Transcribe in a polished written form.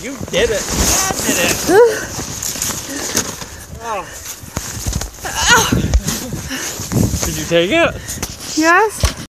You did it. Dad did it. Oh. Did you take it? Yes.